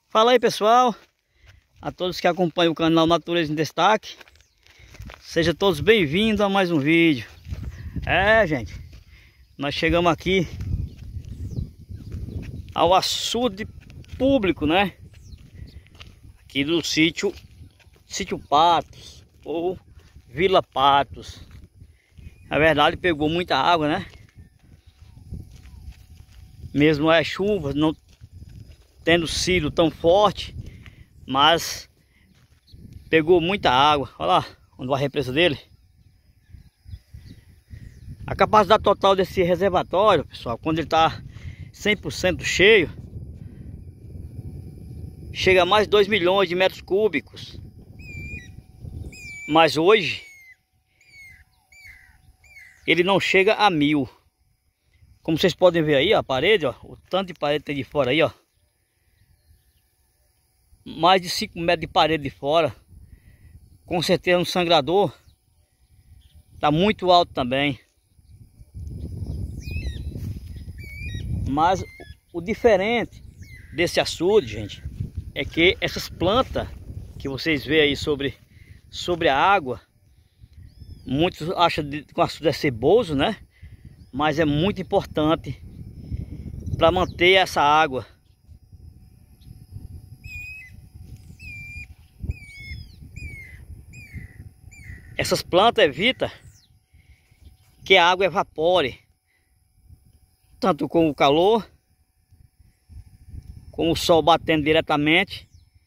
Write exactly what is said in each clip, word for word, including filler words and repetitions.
Fala aí, pessoal, a todos que acompanham o canal Natureza em Destaque, sejam todos bem-vindos a mais um vídeo. É, gente, nós chegamos aqui ao açude público, né? Aqui do sítio Sítio Patos ou Vila Patos. Na verdade pegou muita água, né? Mesmo é chuva, não tendo sido tão forte, mas pegou muita água. Olha lá onde vai a represa dele. A capacidade total desse reservatório, pessoal, quando ele está cem por cento cheio, chega a mais de dois milhões de metros cúbicos. Mas hoje ele não chega a mil. Como vocês podem ver aí, ó, a parede, ó, o tanto de parede que tem de fora aí, ó. Mais de cinco metros de parede de fora. Com certeza um sangrador tá muito alto também. Mas o diferente desse açude, gente, é que essas plantas que vocês veem aí sobre, sobre a água, muitos acham que o açude é ceboso, né? Mas é muito importante para manter essa água. Essas plantas evitam que a água evapore, tanto com o calor, com o sol batendo diretamente,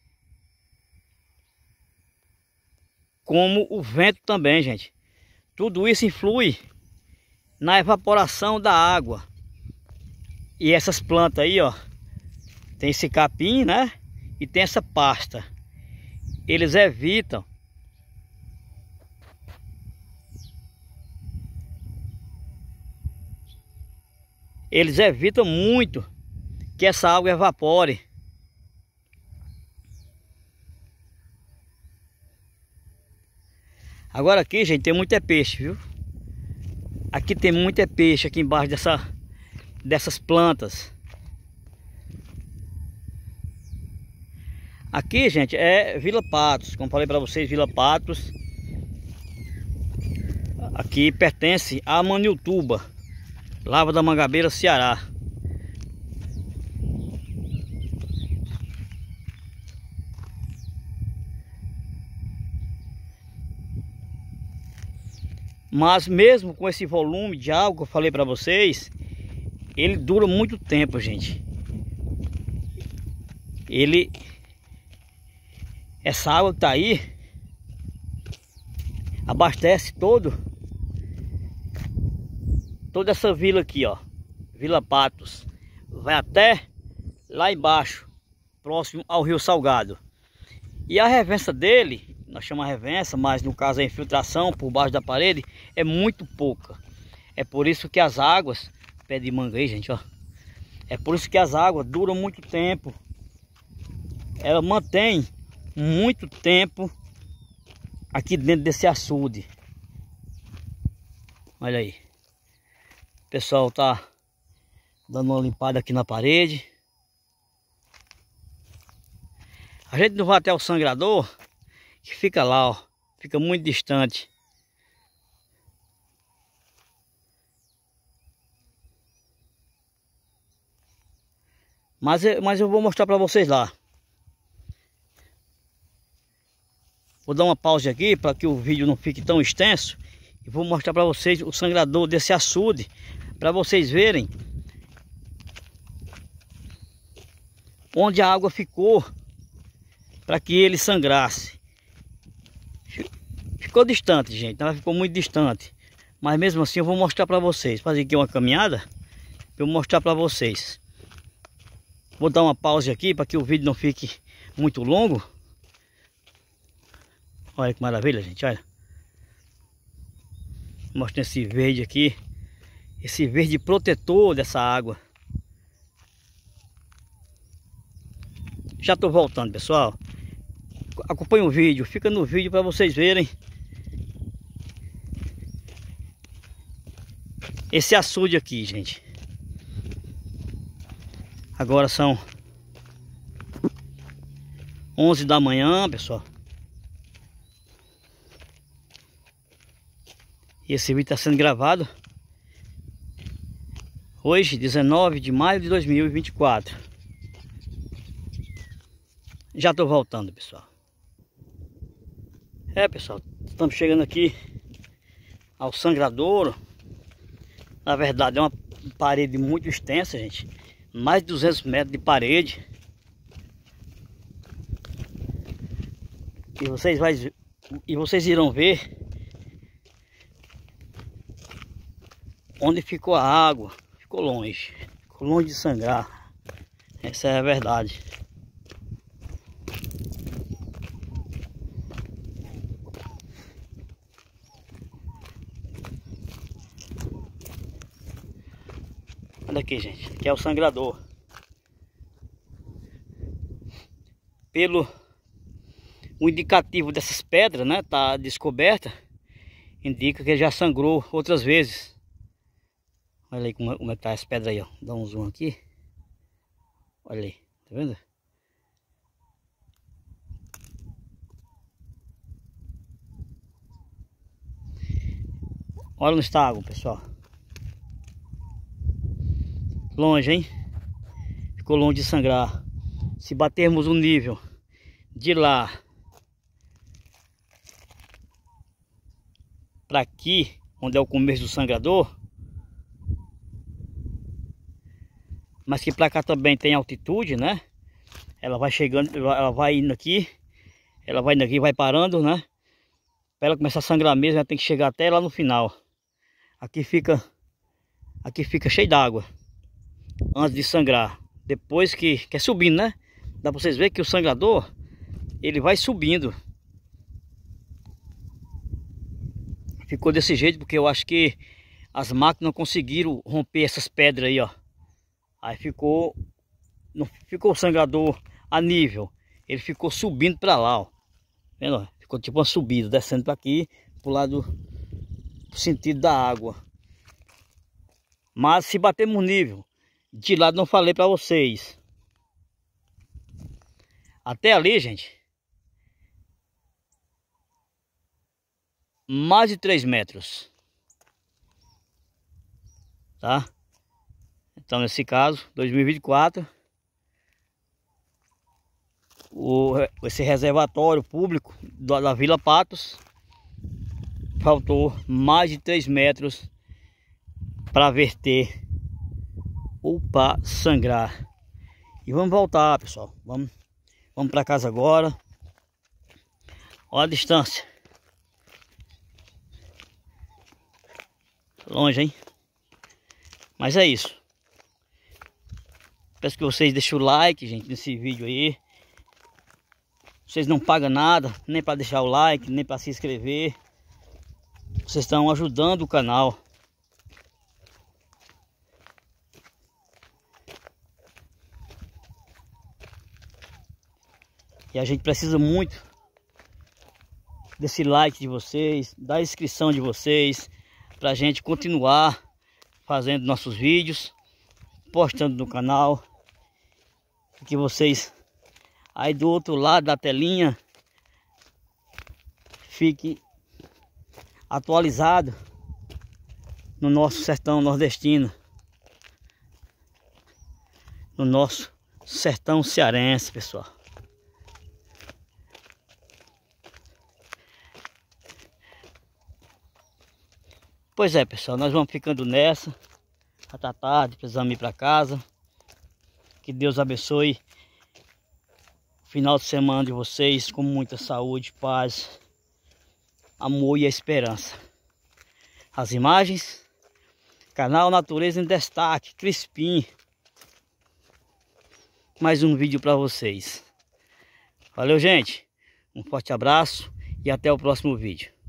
como o vento também, gente. Tudo isso influi na evaporação da água. E essas plantas aí, ó, tem esse capim, né? E tem essa pasta. Eles evitam Eles evitam muito que essa água evapore. Agora aqui, gente, tem muito é peixe, viu? Aqui tem muito é peixe aqui embaixo dessa, dessas plantas. Aqui, gente, é Vila Patos. Como falei para vocês, Vila Patos aqui pertence a Maniutuba, Lavra da Mangabeira, Ceará. Mas mesmo com esse volume de água que eu falei para vocês, ele dura muito tempo, gente. Ele, essa água que tá aí, abastece todo toda essa vila aqui, ó, Vila Patos. Vai até lá embaixo, próximo ao Rio Salgado. E a revença dele, nós chamamos revença, mas no caso a infiltração por baixo da parede é muito pouca. É por isso que as águas, pé de manga aí, gente, ó. É por isso que as águas duram muito tempo. Ela mantém muito tempo aqui dentro desse açude. Olha aí. O pessoal tá dando uma limpada aqui na parede. A gente não vai até o sangrador, que fica lá, ó, fica muito distante. Mas, mas eu vou mostrar para vocês lá. Vou dar uma pausa aqui para que o vídeo não fique tão extenso. E vou mostrar para vocês o sangrador desse açude, para vocês verem onde a água ficou para que ele sangrasse. Ficou distante, gente, ela ficou muito distante, mas mesmo assim eu vou mostrar para vocês. Fazer aqui uma caminhada para eu mostrar para vocês. Vou dar uma pausa aqui para que o vídeo não fique muito longo. Olha que maravilha, gente, olha. Mostrando esse verde aqui, esse verde protetor dessa água. Já estou voltando, pessoal. Acompanhe o vídeo, fica no vídeo para vocês verem esse açude aqui, gente. Agora são onze da manhã, pessoal. E esse vídeo está sendo gravado hoje, dezenove de maio de dois mil e vinte e quatro. Já estou voltando, pessoal. É, pessoal, estamos chegando aqui ao sangradouro. Na verdade é uma parede muito extensa, gente. Mais de duzentos metros de parede. E vocês, vai, e vocês irão ver onde ficou a água. Ficou longe. Ficou longe de sangrar. Essa é a verdade. Olha aqui, gente, aqui é o sangrador. Pelo o indicativo dessas pedras, né, tá descoberta, indica que ele já sangrou outras vezes. Olha aí como, como é que tá as pedras aí, ó. Dá um zoom aqui. Olha aí, tá vendo? Olha onde está a água, pessoal. Longe, hein? Ficou longe de sangrar. Se batermos o nível de lá para aqui, onde é o começo do sangrador, mas que para cá também tem altitude, né? Ela vai chegando, ela vai indo aqui, ela vai indo aqui, vai parando, né? Para ela começar a sangrar mesmo, ela tem que chegar até lá no final. Aqui fica, aqui fica cheio d'água antes de sangrar. Depois que, que é subindo, né? Dá para vocês verem que o sangrador, ele vai subindo. Ficou desse jeito porque eu acho que as máquinas não conseguiram romper essas pedras aí, ó. Aí ficou, não ficou o sangrador a nível, ele ficou subindo para lá, ó. Vendo? Ficou tipo uma subida, descendo para aqui, pro lado, pro sentido da água. Mas se batermos nível de lado, não falei para vocês, até ali, gente, mais de três metros, tá? Então, nesse caso, dois mil e vinte e quatro, o, esse reservatório público da, da Vila Patos faltou mais de três metros para verter ou para sangrar. E vamos voltar, pessoal. Vamos, vamos para casa agora. Olha a distância. Longe, hein? Mas é isso. Peço que vocês deixem o like, gente, nesse vídeo aí. Vocês não pagam nada, nem para deixar o like, nem para se inscrever. Vocês estão ajudando o canal. E a gente precisa muito desse like de vocês, da inscrição de vocês, para a gente continuar fazendo nossos vídeos, postando no canal. Que vocês aí do outro lado da telinha fique atualizado no nosso sertão nordestino, no nosso sertão cearense, pessoal. Pois é, pessoal, nós vamos ficando nessa. Já tá tarde, precisamos ir para casa. Que Deus abençoe o final de semana de vocês com muita saúde, paz, amor e esperança. As imagens, canal Natureza em Destaque, Crispim. Mais um vídeo para vocês. Valeu, gente. Um forte abraço e até o próximo vídeo.